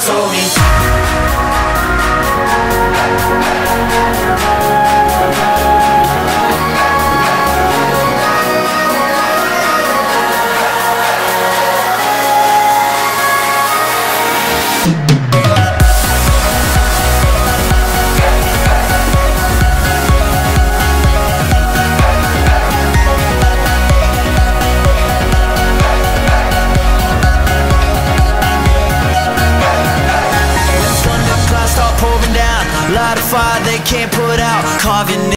told me. Light a fire they can't put out, carving